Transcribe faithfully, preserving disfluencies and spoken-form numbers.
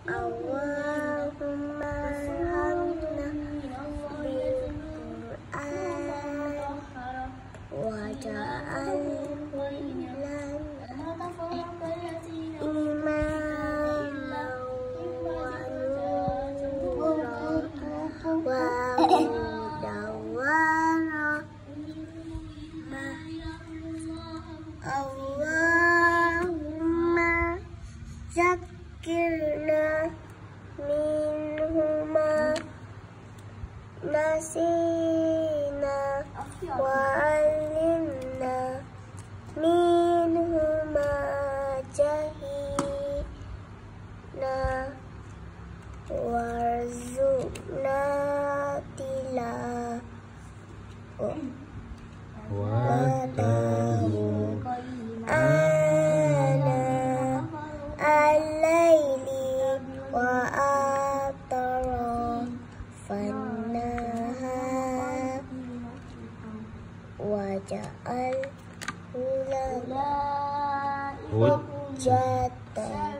Allahumma arhamna bil Qur'an waj'alhu lana imaman wa nuran wa hudan wa rahmah. Allahumma zakirna minhuma nasina wa alimna minhuma jahilna warzuqna tilawatahu ana al-laili wa atrafan nahar waj'alhu lana hujjatan